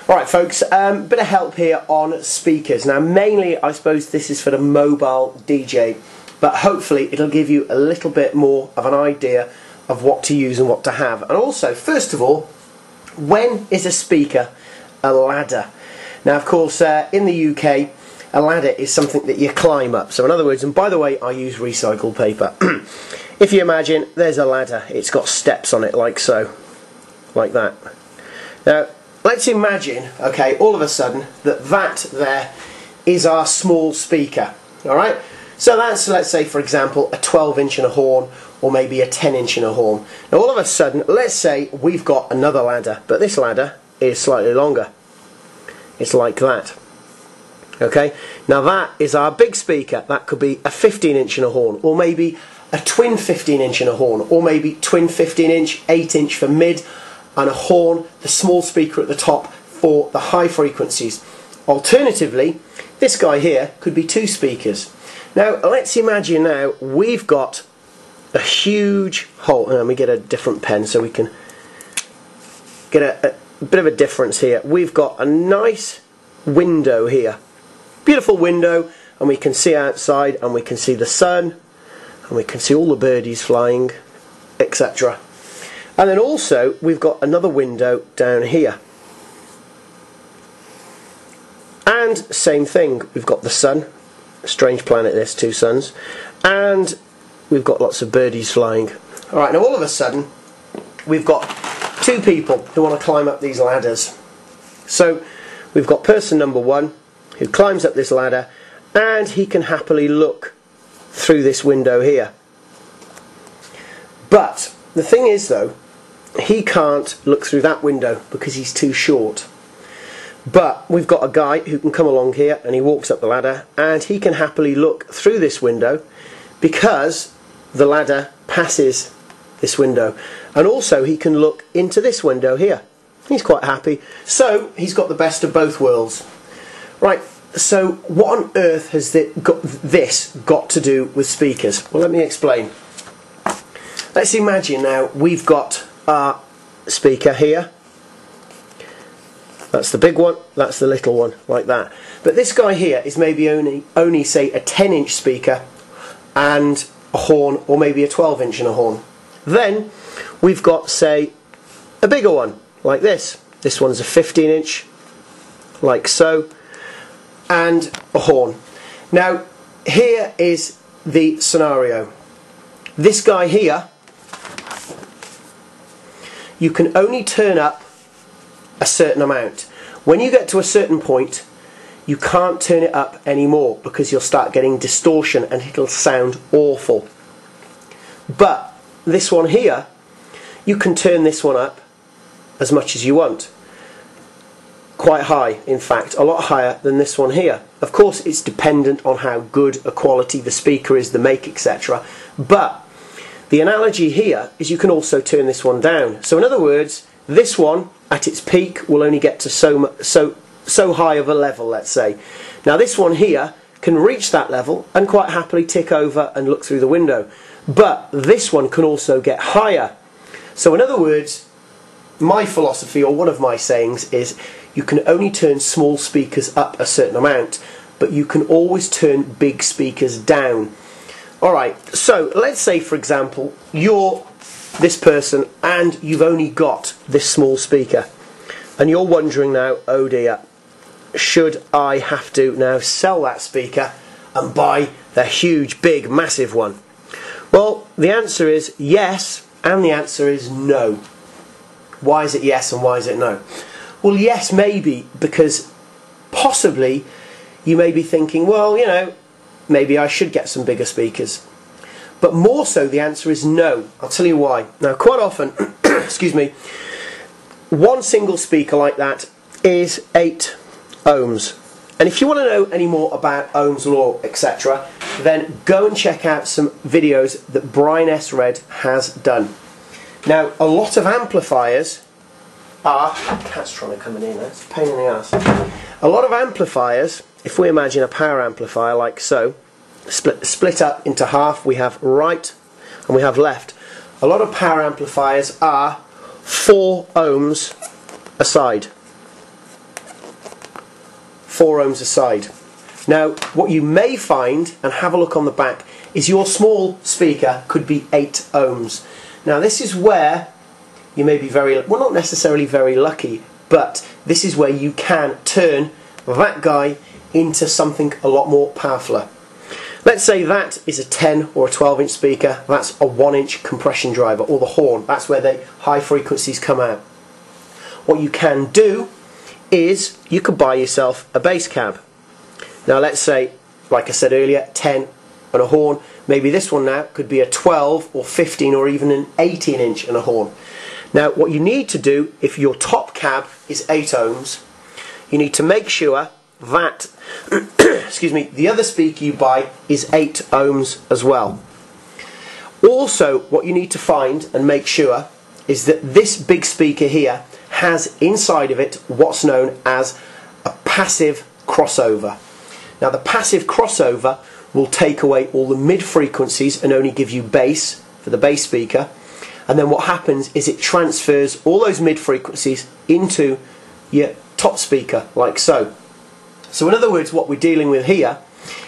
Alright folks, bit of help here on speakers. Now mainly I suppose this is for the mobile DJ, but hopefully it'll give you a little bit more of an idea of what to use and what to have. And also, first of all, when is a speaker a ladder? Now of course in the UK a ladder is something that you climb up. So in other words, and by the way I use recycled paper, if you imagine there's a ladder, it's got steps on it like so, like that. Now let's imagine, okay, all of a sudden that there is our small speaker. Alright, so that's, let's say for example, a 12-inch and a horn, or maybe a 10-inch and a horn. Now all of a sudden, let's say we've got another ladder, but this ladder is slightly longer. It's like that. Okay, now that is our big speaker. That could be a 15-inch and a horn, or maybe a twin 15-inch and a horn, or maybe twin 15-inch, 8-inch for mid, and a horn, the small speaker at the top for the high frequencies. Alternatively, this guy here could be two speakers. Now let's imagine now we've got a huge hole. Let me get a different pen so we can get a bit of a difference here. We've got a nice window here, beautiful window, and we can see outside, and we can see the sun, and we can see all the birdies flying, etc. And then also we've got another window down here, and same thing, we've got the sun, strange planet this, two suns, and we've got lots of birdies flying. Alright, now all of a sudden we've got two people who want to climb up these ladders. So we've got person number one who climbs up this ladder, and he can happily look through this window here. But the thing is though, he can't look through that window because he's too short. But we've got a guy who can come along here, and he walks up the ladder, and he can happily look through this window because the ladder passes this window, and also he can look into this window here. He's quite happy, so he's got the best of both worlds. Right, so what on earth has this got to do with speakers? Well, let me explain. Let's imagine now we've got our speaker here. That's the big one, that's the little one, like that. But this guy here is maybe only say a 10-inch speaker and a horn, or maybe a 12-inch and a horn. Then we've got, say, a bigger one, like this. This one's a 15-inch, like so, and a horn. Now, here is the scenario. This guy here, you can only turn up a certain amount. When you get to a certain point, you can't turn it up anymore because you'll start getting distortion and it'll sound awful. But this one here, you can turn this one up as much as you want. Quite high, in fact, a lot higher than this one here. Of course, it's dependent on how good a quality the speaker is, the make, etc. But the analogy here is you can also turn this one down. So in other words, this one at its peak will only get to so high of a level, let's say. Now this one here can reach that level and quite happily tick over and look through the window. But this one can also get higher. So in other words, my philosophy, or one of my sayings, is you can only turn small speakers up a certain amount, but you can always turn big speakers down. Alright, so let's say for example you're this person and you've only got this small speaker, and you're wondering now, oh dear, should I have to now sell that speaker and buy the huge, big, massive one? Well, the answer is yes, and the answer is no. Why is it yes and why is it no? Well, yes, maybe because possibly you may be thinking, well, you know, maybe I should get some bigger speakers. But more so, the answer is no. I'll tell you why. Now, quite often, excuse me, one single speaker like that is 8 ohms. And if you want to know any more about Ohm's law, etc., then go and check out some videos that briansredd has done. Now, a lot of amplifiers are... Cat's trying to come in here now, it's a pain in the ass. A lot of amplifiers, if we imagine a power amplifier like so, split up into half, we have right and we have left. A lot of power amplifiers are 4 ohms a side. 4 ohms a side. Now what you may find, and have a look on the back, is your small speaker could be 8 ohms. Now this is where you may be very, well, not necessarily very lucky, but this is where you can turn that guy into something a lot more powerful. Let's say that is a 10 or a 12-inch speaker. That's a 1-inch compression driver, or the horn. That's where the high frequencies come out. What you can do is you could buy yourself a bass cab. Now let's say, like I said earlier, 10 and a horn. Maybe this one now could be a 12 or 15 or even an 18-inch and a horn. Now what you need to do, if your top cab is 8 ohms, you need to make sure that excuse me, the other speaker you buy is 8 ohms as well. Also, what you need to find and make sure is that this big speaker here has inside of it what's known as a passive crossover. Now the passive crossover will take away all the mid frequencies and only give you bass for the bass speaker, and then what happens is it transfers all those mid frequencies into your top speaker, like so. So in other words, what we're dealing with here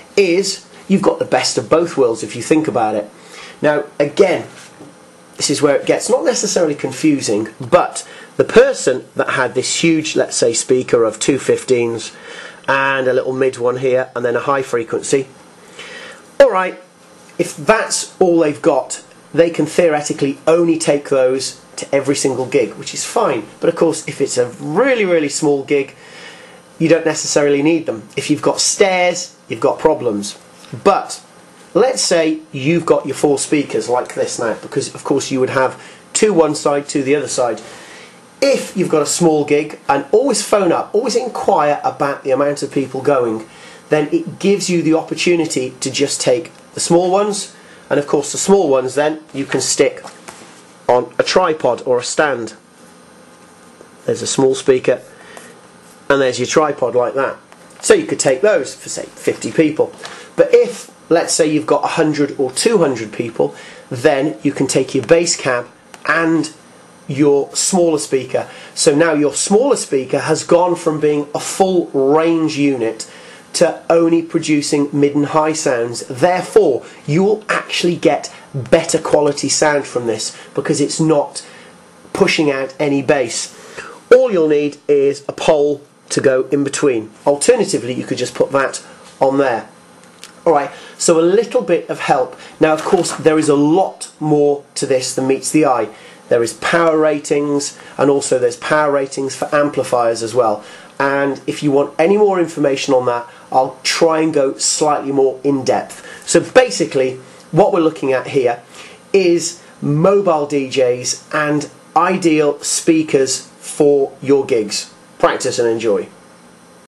is you've got the best of both worlds if you think about it. Now again, this is where it gets not necessarily confusing, but the person that had this huge, let's say, speaker of 215s and a little mid one here and then a high frequency, alright, if that's all they've got, they can theoretically only take those to every single gig, which is fine. But of course, if it's a really, really small gig, you don't necessarily need them. If you've got stairs, you've got problems. But let's say you've got your 4 speakers like this now, because of course you would have 2 one side, 2 the other side. If you've got a small gig, and always phone up, always inquire about the amount of people going, then it gives you the opportunity to just take the small ones, and of course the small ones then you can stick on a tripod or a stand. There's a small speaker and there's your tripod like that. So you could take those for say 50 people. But if, let's say, you've got 100 or 200 people, then you can take your bass cab and your smaller speaker. So now your smaller speaker has gone from being a full range unit to only producing mid and high sounds. Therefore, you will actually get better quality sound from this because it's not pushing out any bass. All you'll need is a pole to go in between. Alternatively, you could just put that on there. Alright, so a little bit of help. Now, of course, there is a lot more to this than meets the eye. There is power ratings, and also there's power ratings for amplifiers as well. And if you want any more information on that, I'll try and go slightly more in depth. So basically, what we're looking at here is mobile DJs and ideal speakers for your gigs. Practice and enjoy.